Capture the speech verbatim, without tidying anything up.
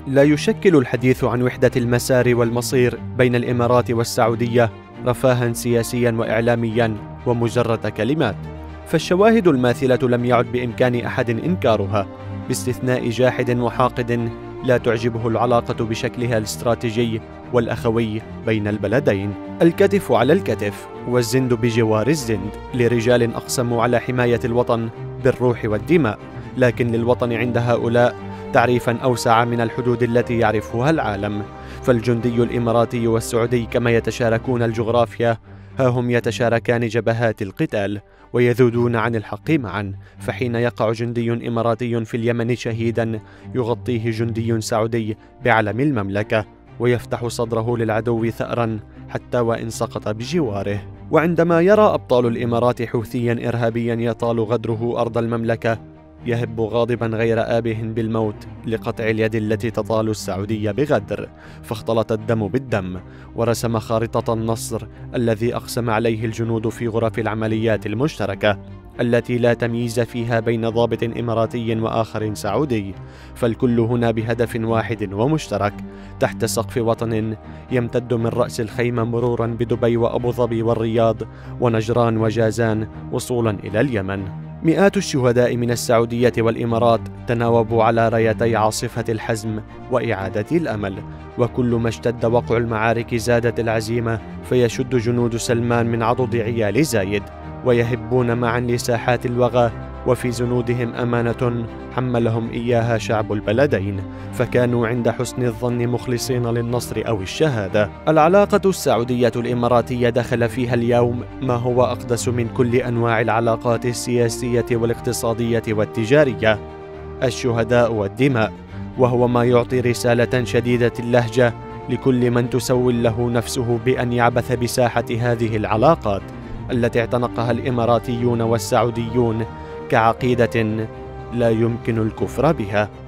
لا يشكل الحديث عن وحدة المسار والمصير بين الإمارات والسعودية رفاهًا سياسيًا وإعلاميًا ومجرد كلمات، فالشواهد الماثلة لم يعد بإمكان أحد إنكارها، باستثناء جاحد وحاقد لا تعجبه العلاقة بشكلها الاستراتيجي والأخوي بين البلدين. الكتف على الكتف والزند بجوار الزند لرجال أقسموا على حماية الوطن بالروح والدماء، لكن للوطن عند هؤلاء تعريفا أوسع من الحدود التي يعرفها العالم، فالجندي الإماراتي والسعودي كما يتشاركون الجغرافيا ها هم يتشاركان جبهات القتال ويذودون عن الحق معا، فحين يقع جندي إماراتي في اليمن شهيدا يغطيه جندي سعودي بعلم المملكة ويفتح صدره للعدو ثأرا حتى وإن سقط بجواره. وعندما يرى أبطال الإمارات حوثيا إرهابيا يطال غدره أرض المملكة يهب غاضبا غير آبه بالموت لقطع اليد التي تطال السعودية بغدر، فاختلط الدم بالدم ورسم خارطة النصر الذي أقسم عليه الجنود في غرف العمليات المشتركة التي لا تمييز فيها بين ضابط إماراتي وآخر سعودي، فالكل هنا بهدف واحد ومشترك تحت سقف وطن يمتد من رأس الخيمة مرورا بدبي وأبو ظبي والرياض ونجران وجازان وصولا إلى اليمن. مئات الشهداء من السعودية والإمارات تناوبوا على رايتي عاصفة الحزم وإعادة الأمل، وكل ما اشتد وقع المعارك زادت العزيمة، فيشد جنود سلمان من عضد عيال زايد ويهبون معا لساحات الوغى، وفي زنودهم أمانة حملهم إياها شعب البلدين، فكانوا عند حسن الظن مخلصين للنصر أو الشهادة. العلاقة السعودية الإماراتية دخل فيها اليوم ما هو أقدس من كل أنواع العلاقات السياسية والاقتصادية والتجارية: الشهداء والدماء، وهو ما يعطي رسالة شديدة اللهجة لكل من تسول له نفسه بأن يعبث بساحة هذه العلاقات التي اعتنقها الإماراتيون والسعوديون كعقيدة لا يمكن الكفر بها.